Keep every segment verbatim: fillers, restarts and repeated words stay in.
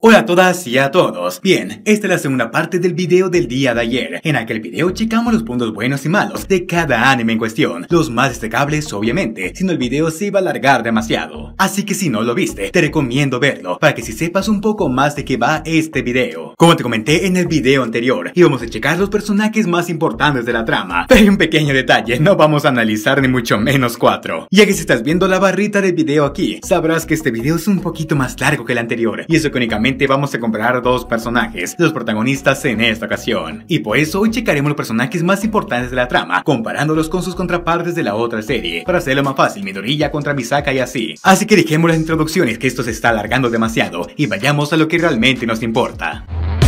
Hola a todas y a todos. Bien, esta es la segunda parte del video del día de ayer. En aquel video checamos los puntos buenos y malos de cada anime en cuestión, los más destacables obviamente, si no el video se iba a alargar demasiado. Así que si no lo viste, te recomiendo verlo, para que si sepas un poco más de qué va este video. Como te comenté en el video anterior, íbamos a checar los personajes más importantes de la trama, pero hay un pequeño detalle, no vamos a analizar ni mucho menos cuatro. Ya que si estás viendo la barrita del video aquí, sabrás que este video es un poquito más largo que el anterior, y eso que únicamente vamos a comparar dos personajes, los protagonistas en esta ocasión. Y por eso hoy checaremos los personajes más importantes de la trama, comparándolos con sus contrapartes de la otra serie, para hacerlo más fácil, Midoriya contra Misaka y así. Así que dejemos las introducciones, que esto se está alargando demasiado, y vayamos a lo que realmente nos importa.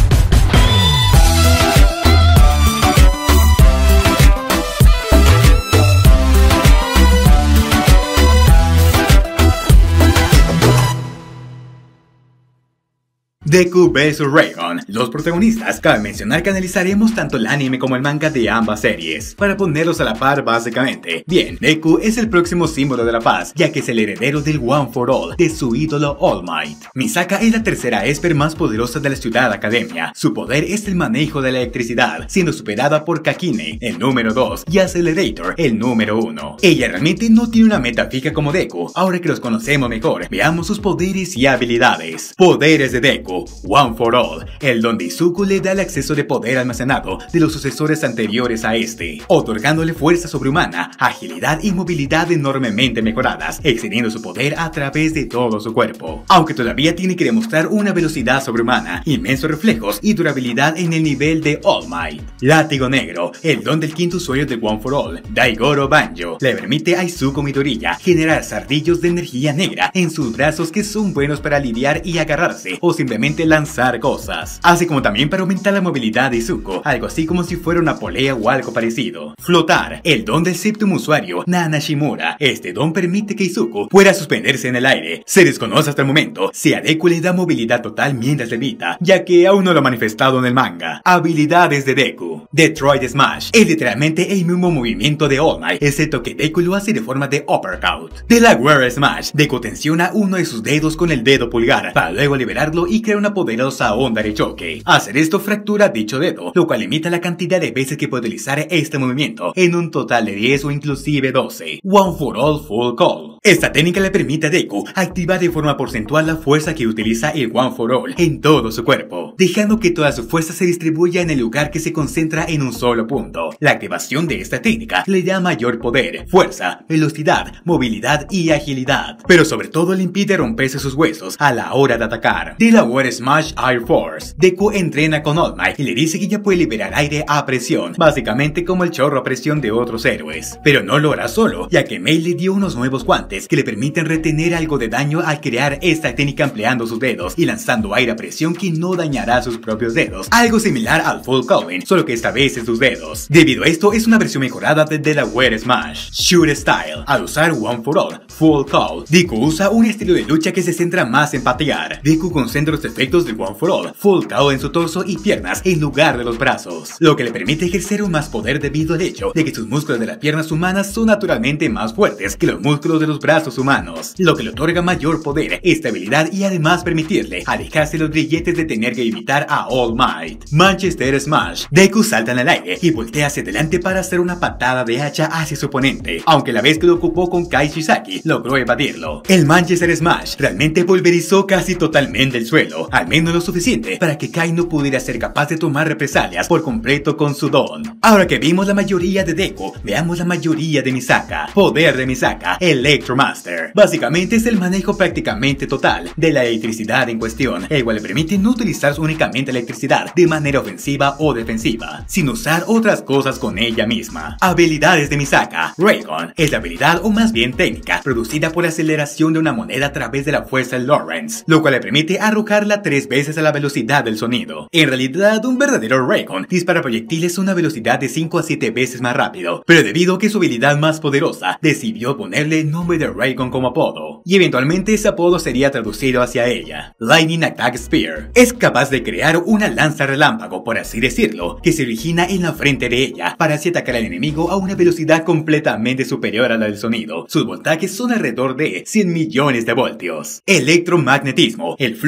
Deku versus. Raygon. Los protagonistas. Cabe mencionar que analizaremos tanto el anime como el manga de ambas series, para ponerlos a la par básicamente. Bien, Deku es el próximo símbolo de la paz, ya que es el heredero del One for All, de su ídolo All Might. Misaka es la tercera Esper más poderosa de la Ciudad Academia. Su poder es el manejo de la electricidad, siendo superada por Kakine, el número dos, y Accelerator, el número uno. Ella realmente no tiene una meta fija como Deku. Ahora que los conocemos mejor, veamos sus poderes y habilidades. Poderes de Deku. One for All. El don de Izuku le da el acceso de poder almacenado de los sucesores anteriores a este, otorgándole fuerza sobrehumana, agilidad y movilidad enormemente mejoradas, excediendo su poder a través de todo su cuerpo. Aunque todavía tiene que demostrar una velocidad sobrehumana, inmensos reflejos y durabilidad en el nivel de All Might. Látigo negro. El don del quinto usuario de One for All, Daigoro Banjo, le permite a Izuku Midoriya generar zardillos de energía negra en sus brazos que son buenos para lidiar y agarrarse o simplemente lanzar cosas, así como también para aumentar la movilidad de Izuku, algo así como si fuera una polea o algo parecido. Flotar. El don del séptimo usuario, Nana Shimura. Este don permite que Izuku pueda suspenderse en el aire. Se desconoce hasta el momento si a Deku le da movilidad total mientras levita, ya que aún no lo ha manifestado en el manga. Habilidades de Deku. Detroit Smash. Es literalmente el mismo movimiento de All Might, excepto que Deku lo hace de forma de uppercut. Delaware Smash. Deku tensiona uno de sus dedos con el dedo pulgar, para luego liberarlo y crear una poderosa onda de choque. Hacer esto fractura dicho dedo, lo cual limita la cantidad de veces que puede utilizar este movimiento, en un total de diez o inclusive doce. One for All Full Call. Esta técnica le permite a Deku activar de forma porcentual la fuerza que utiliza el One for All en todo su cuerpo, dejando que toda su fuerza se distribuya en el lugar que se concentra en un solo punto. La activación de esta técnica le da mayor poder, fuerza, velocidad, movilidad y agilidad, pero sobre todo le impide romperse sus huesos a la hora de atacar. Delaware Smash Air Force. Deku entrena con All Might y le dice que ya puede liberar aire a presión, básicamente como el chorro a presión de otros héroes. Pero no lo hará solo, ya que Mei le dio unos nuevos guantes que le permiten retener algo de daño al crear esta técnica empleando sus dedos y lanzando aire a presión que no dañará sus propios dedos, algo similar al Full Calling, solo que esta vez en sus dedos. Debido a esto, es una versión mejorada de Delaware Smash. Shoot Style. Al usar One for All Full Call, Deku usa un estilo de lucha que se centra más en patear. Deku concentra los efectos del One for All Full Call en su torso y piernas en lugar de los brazos, lo que le permite ejercer un más poder debido al hecho de que sus músculos de las piernas humanas son naturalmente más fuertes que los músculos de los brazos humanos, lo que le otorga mayor poder, estabilidad y además permitirle alejarse los grilletes de tener que evitar a All Might. Manchester Smash. Deku salta en el aire y voltea hacia adelante para hacer una patada de hacha hacia su oponente, aunque la vez que lo ocupó con Kai Shisaki logró evadirlo. El Manchester Smash realmente pulverizó casi totalmente el suelo, al menos lo suficiente para que Kai no pudiera ser capaz de tomar represalias por completo con su don. Ahora que vimos la mayoría de Deku, veamos la mayoría de Misaka. Poder de Misaka, Electromaster. Básicamente es el manejo prácticamente total de la electricidad en cuestión, el cual le permite no utilizar únicamente electricidad de manera ofensiva o defensiva, sin usar otras cosas con ella misma. Habilidades de Misaka. Raygon es la habilidad, o más bien técnica, producida por la aceleración de una moneda a través de la fuerza de Lawrence, lo cual le permite arrojarla tres veces a la velocidad del sonido. En realidad, un verdadero Raygon dispara proyectiles a una velocidad de cinco a siete veces más rápido, pero debido a que su habilidad más poderosa, decidió ponerle el nombre de Raygon como apodo, y eventualmente ese apodo sería traducido hacia ella. Lightning Attack Spear. Es capaz de crear una lanza relámpago, por así decirlo, que se origina en la frente de ella, para así atacar al enemigo a una velocidad completamente superior a la del sonido. Sus voltajes son alrededor de cien millones de voltios. Electromagnetismo. El flujo de electricidad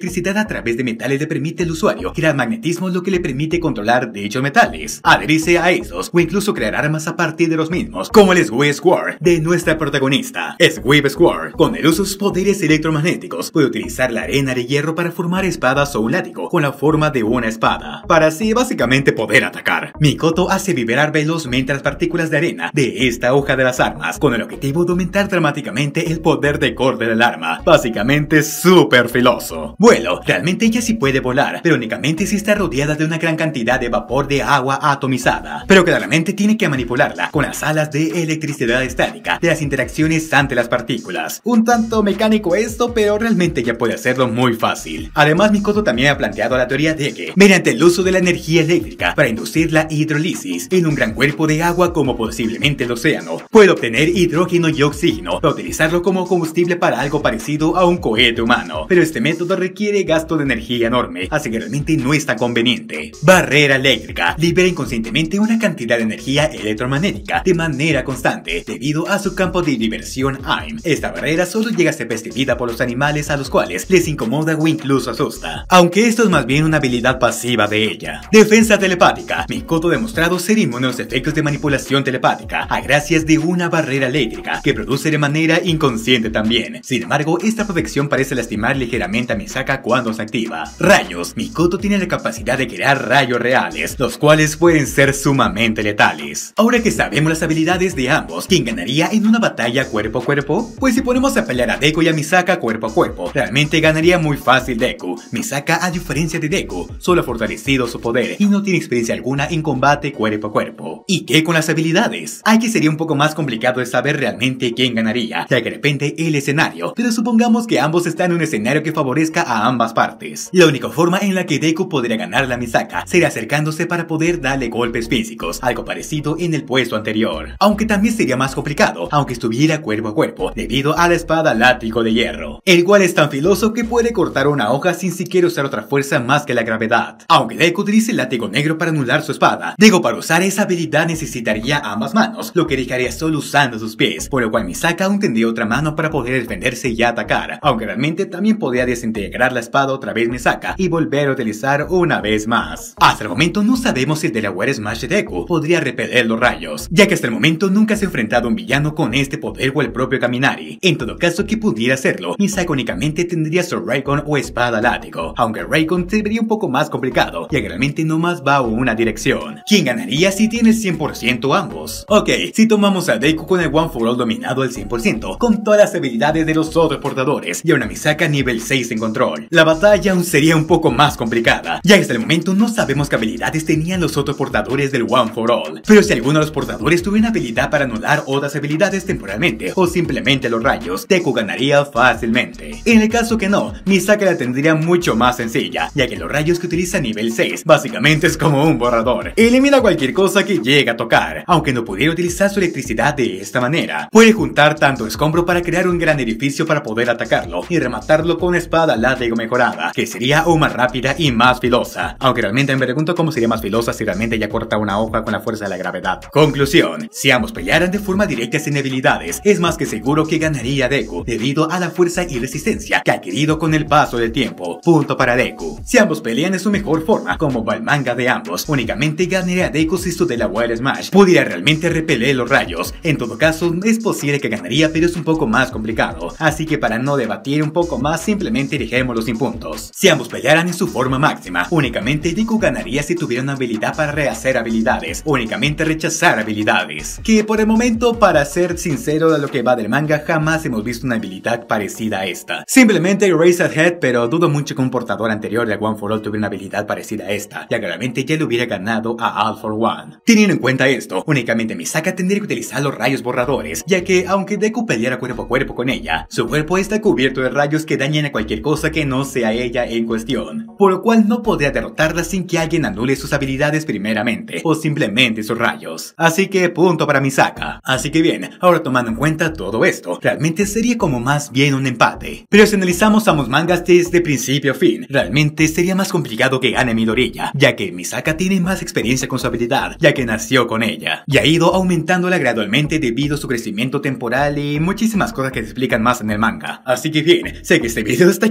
electricidad a través de metales le permite al usuario crear magnetismo, lo que le permite controlar dichos metales, adherirse a estos o incluso crear armas a partir de los mismos, como el Swift Sword de nuestra protagonista. Swift Sword, con el uso de sus poderes electromagnéticos, puede utilizar la arena de hierro para formar espadas o un látigo con la forma de una espada, para así básicamente poder atacar. Mikoto hace vibrar velozmente las partículas de arena de esta hoja de las armas, con el objetivo de aumentar dramáticamente el poder de corte del arma, básicamente súper filoso. Vuelo, realmente ella sí puede volar, pero únicamente si está rodeada de una gran cantidad de vapor de agua atomizada, pero claramente tiene que manipularla con las alas de electricidad estática de las interacciones ante las partículas. Un tanto mecánico esto, pero realmente ella puede hacerlo muy fácil. Además, Mikoto también ha planteado la teoría de que, mediante el uso de la energía eléctrica para inducir la hidrólisis en un gran cuerpo de agua como posiblemente el océano, puede obtener hidrógeno y oxígeno para utilizarlo como combustible para algo parecido a un cohete humano, pero este método requiere gasto de energía enorme, así que realmente no es tan conveniente. Barrera eléctrica libera inconscientemente una cantidad de energía electromagnética de manera constante debido a su campo de diversión A I M. Esta barrera solo llega a ser percibida por los animales a los cuales les incomoda o incluso asusta, aunque esto es más bien una habilidad pasiva de ella. Defensa telepática. Mikoto ha demostrado ser inmune a los efectos de manipulación telepática a gracias de una barrera eléctrica que produce de manera inconsciente también. Sin embargo, esta protección parece lastimar ligeramente a Misaka cuando se activa. Rayos. Mikoto tiene la capacidad de crear rayos reales, los cuales pueden ser sumamente letales. Ahora que sabemos las habilidades de ambos, ¿quién ganaría en una batalla cuerpo a cuerpo? Pues si ponemos a pelear a Deku y a Misaka cuerpo a cuerpo, realmente ganaría muy fácil Deku. Misaka, a diferencia de Deku, solo ha fortalecido su poder y no tiene experiencia alguna en combate cuerpo a cuerpo. ¿Y qué con las habilidades? Aquí sería un poco más complicado de saber realmente quién ganaría, ya que depende el escenario, pero supongamos que ambos están en un escenario que favorezca a ambas partes. La única forma en la que Deku podría ganarle a Misaka sería acercándose para poder darle golpes físicos, algo parecido en el puesto anterior, aunque también sería más complicado, aunque estuviera cuerpo a cuerpo, debido a la espada látigo de hierro, el cual es tan filoso que puede cortar una hoja sin siquiera usar otra fuerza más que la gravedad. Aunque Deku utilice el látigo negro para anular su espada, Deku para usar esa habilidad necesitaría ambas manos, lo que dejaría solo usando sus pies, por lo cual Misaka aún tendría otra mano para poder defenderse y atacar, aunque realmente también podría desintegrar la espada otra vez Misaka y volver a utilizar una vez más. Hasta el momento no sabemos si el Delaware Smash de Deku podría repeler los rayos, ya que hasta el momento nunca se ha enfrentado a un villano con este poder o el propio Kaminari. En todo caso que pudiera hacerlo, Misaka únicamente tendría su Raikon o espada látigo, aunque Raikon se vería un poco más complicado, ya que realmente nomás va a una dirección. ¿Quién ganaría si tiene el cien por ciento ambos? Ok, si tomamos a Deku con el One for All dominado al cien por ciento, con todas las habilidades de los otros portadores, y a una Misaka nivel seis en control, la batalla aún sería un poco más complicada, ya que hasta el momento no sabemos qué habilidades tenían los otros portadores del One for All, pero si alguno de los portadores tuviera habilidad para anular otras habilidades temporalmente, o simplemente los rayos, Deku ganaría fácilmente. En el caso que no, Misaka la tendría mucho más sencilla, ya que los rayos que utiliza nivel seis, básicamente es como un borrador, elimina cualquier cosa que llegue a tocar, aunque no pudiera utilizar su electricidad de esta manera. Puede juntar tanto escombro para crear un gran edificio para poder atacarlo, y rematarlo con espada látigo mejorada, que sería aún más rápida y más filosa, aunque realmente me pregunto cómo sería más filosa si realmente ya corta una hoja con la fuerza de la gravedad. Conclusión: si ambos pelearan de forma directa sin habilidades, es más que seguro que ganaría Deku, debido a la fuerza y resistencia que ha adquirido con el paso del tiempo. Punto para Deku. Si ambos pelean en su mejor forma, como va el manga de ambos, únicamente ganaría Deku si su Delaware Smash pudiera realmente repeler los rayos. En todo caso, es posible que ganaría, pero es un poco más complicado, así que para no debatir un poco más, simplemente dejémoslo sin puntos. Si ambos pelearan en su forma máxima, únicamente Deku ganaría si tuviera una habilidad para rehacer habilidades, únicamente rechazar habilidades, que por el momento, para ser sincero de lo que va del manga, jamás hemos visto una habilidad parecida a esta. Simplemente Raise Ahead, pero dudo mucho que un portador anterior de One for All tuviera una habilidad parecida a esta, ya que realmente ya le hubiera ganado a All for One. Teniendo en cuenta esto, únicamente Misaka tendría que utilizar los rayos borradores, ya que aunque Deku peleara cuerpo a cuerpo con ella, su cuerpo está cubierto de rayos que dañan a cualquier cosa que no sea ella en cuestión, por lo cual no podría derrotarla sin que alguien anule sus habilidades primeramente, o simplemente sus rayos. Así que punto para Misaka. Así que bien, ahora tomando en cuenta todo esto, realmente sería como más bien un empate. Pero si analizamos ambos mangas desde principio a fin, realmente sería más complicado que gane Midoriya, ya que Misaka tiene más experiencia con su habilidad, ya que nació con ella, y ha ido aumentándola gradualmente debido a su crecimiento temporal y muchísimas cosas que se explican más en el manga. Así que bien, sé que este video está quedando un poco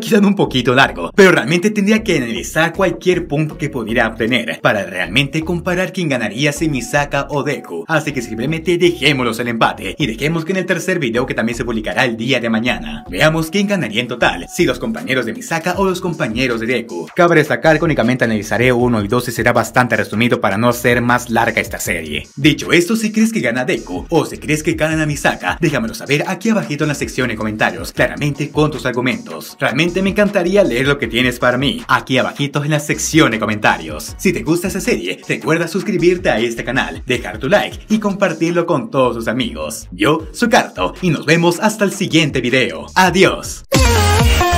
poquito largo, pero realmente tendría que analizar cualquier punto que pudiera obtener para realmente comparar quién ganaría, si Misaka o Deku. Así que simplemente dejémoslos el empate y dejemos que en el tercer video, que también se publicará el día de mañana, veamos quién ganaría en total, si los compañeros de Misaka o los compañeros de Deku. Cabe destacar que únicamente analizaré uno y dos y será bastante resumido para no hacer más larga esta serie. Dicho esto, si crees que gana Deku o si crees que gana Misaka, déjamelo saber aquí abajito en la sección de comentarios, claramente con tus argumentos. Realmente me encantaría leer lo que tienes para mí aquí abajito en la sección de comentarios. Si te gusta esa serie, recuerda suscribirte a este canal, dejar tu like y compartirlo con todos tus amigos. Yo soy Carto y nos vemos hasta el siguiente video. Adiós.